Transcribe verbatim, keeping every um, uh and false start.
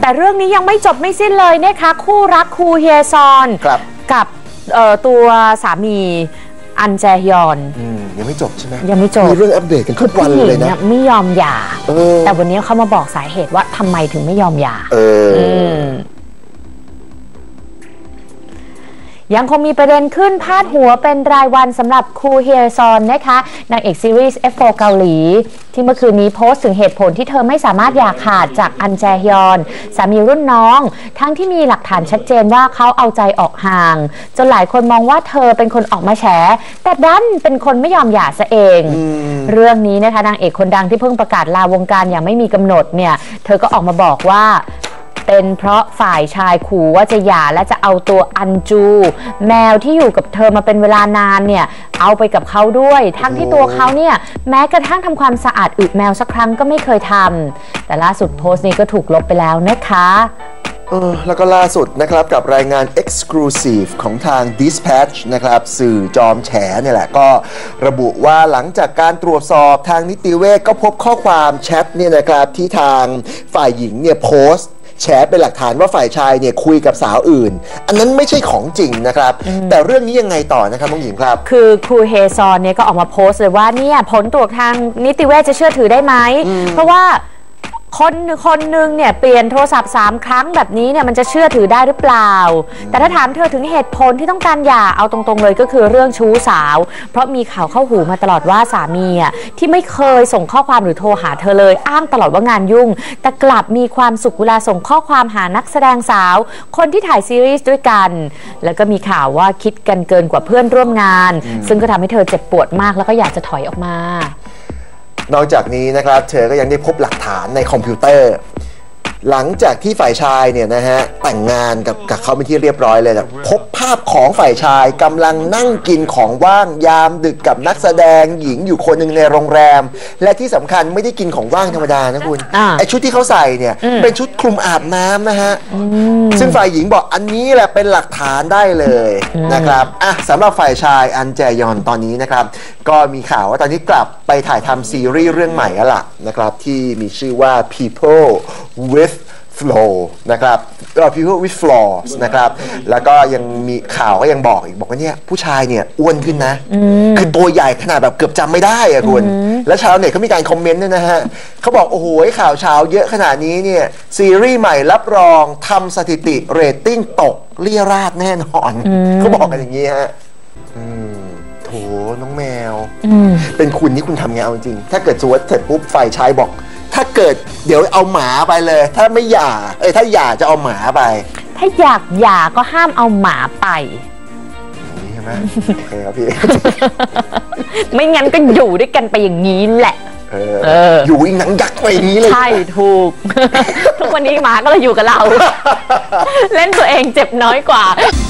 แต่เรื่องนี้ยังไม่จบไม่สิ้นเลยนะคะคู่รักคูเฮซอนกับตัวสามีอันแจฮยอนยังไม่จบใช่ไหมยังไม่จบมีเรื่องอัปเดตกันทุกวันเลยนะไม่ยอมหย่าแต่วันนี้เขามาบอกสาเหตุว่าทำไมถึงไม่ยอมหย่ายังคงมีประเด็นขึ้นพาดหัวเป็นรายวันสำหรับคูเฮซอนนะคะนางเอกซีรีส์ เอฟ โฟร์ เกาหลีที่เมื่อคืนนี้โพสต์ถึงเหตุผลที่เธอไม่สามารถหย่าขาดจากอันแจฮยอนสามีรุ่นน้องทั้งที่มีหลักฐานชัดเจนว่าเขาเอาใจออกห่างจนหลายคนมองว่าเธอเป็นคนออกมาแฉแต่ดันเป็นคนไม่ยอมหย่าซะเองเรื่องนี้นะคะนางเอกคนดังที่เพิ่งประกาศลาวงการอย่างไม่มีกำหนดเนี่ยเธอก็ออกมาบอกว่าเป็นเพราะฝ่ายชายขู่ว่าจะหย่าและจะเอาตัวอันจูแมวที่อยู่กับเธอมาเป็นเวลานานเนี่ยเอาไปกับเขาด้วยทั้งที่ตัวเขาเนี่ยแม้กระทั่งทำความสะอาดอึแมวสักครั้งก็ไม่เคยทำแต่ล่าสุดโพสต์นี้ก็ถูกลบไปแล้วนะคะเออแล้วก็ล่าสุดนะครับกับรายงาน Exclusive ของทาง Dispatch นะครับสื่อจอมแฉเนี่ยแหละก็ระบุว่าหลังจากการตรวจสอบทางนิติเวชก็พบข้อความแชทเนี่ยนะครับที่ทางฝ่ายหญิงเนี่ยโพสต์แชร์เป็นหลักฐานว่าฝ่ายชายเนี่ยคุยกับสาวอื่นอันนั้นไม่ใช่ของจริงนะครับแต่เรื่องนี้ยังไงต่อนะครับน้องหญิงครับคือครูเฮซอนเนี่ยก็ออกมาโพสต์เลยว่าเนี่ยผลตรวจทางนิติเวชจะเชื่อถือได้ไหมเพราะว่าคนคนหนึ่งเนี่ยเปลี่ยนโทรศัพท์สามครั้งแบบนี้เนี่ยมันจะเชื่อถือได้หรือเปล่าแต่ถ้าถามเธอถึงเหตุผลที่ต้องการหย่าเอาตรงๆเลยก็คือเรื่องชู้สาวเพราะมีข่าวเข้าหูมาตลอดว่าสามีอ่ะที่ไม่เคยส่งข้อความหรือโทรหาเธอเลยอ้างตลอดว่างานยุ่งแต่กลับมีความสุขเวลาส่งข้อความหานักแสดงสาวคนที่ถ่ายซีรีส์ด้วยกันแล้วก็มีข่าวว่าคิดกันเกินกว่าเพื่อนร่วมงานซึ่งก็ทำให้เธอเจ็บปวดมากแล้วก็อยากจะถอยออกมานอกจากนี้นะครับเธอก็ยังได้พบหลักฐานในคอมพิวเตอร์หลังจากที่ฝ่ายชายเนี่ยนะฮะแต่งงานกับกับเขาเป็นที่เรียบร้อยเลยนะพบภาพของฝ่ายชายกำลังนั่งกินของว่างยามดึกกับนักแสดงหญิงอยู่คนหนึ่งในโรงแรมและที่สำคัญไม่ได้กินของว่างธรรมดานะคุณไอชุดที่เขาใส่เนี่ยเป็นชุดคลุมอาบน้ำนะฮะซึ่งฝ่ายหญิงบอกอันนี้แหละเป็นหลักฐานได้เลยนะครับอ่ะสำหรับฝ่ายชายอันแจยอนตอนนี้นะครับก็มีข่าวว่าตอนนี้กลับไปถ่ายทำซีรีส์เรื่องใหม่แล้วล่ะนะครับที่มีชื่อว่า People with Flow นะครับ People with Flaws นะครับแล้วก็ยังมีข่าวก็ยังบอกอีกบอกว่าเนี่ยผู้ชายเนี่ยอ้วนขึ้นนะคือตัวใหญ่ขนาดแบบเกือบจำไม่ได้อะคุณแล้วชาวเน็ตเขามีการคอมเมนต์ด้วยนะฮะเขาบอกโอ้โหข่าวเช้าเยอะขนาดนี้เนี่ยซีรีส์ใหม่รับรองทำสถิติเรตติ้งตกเลี่ยราดแน่นอนเขาบอกกันอย่างนี้ฮะโถน้องแมวเป็นคุณนี่คุณทำไงเอาจริงถ้าเกิดสวดเสร็จปุ๊บฝ่ายชายบอกถ้าเกิดเดี๋ยวเอาหมาไปเลยถ้าไม่หย่าเอ้ยถ้าหย่าจะเอาหมาไปถ้าอยากหย่าก็ห้ามเอาหมาไปนี่ใช่ไหมโอเคครับพี่ไม่งั้นก็อยู่ด้วยกันไปอย่างนี้แหละเอออยู่อีกหนังยักษ์ไปอย่างนี้เลยใช่ถูกทุกวันนี้หมาก็เลยอยู่กับเราเล่นตัวเองเจ็บน้อยกว่า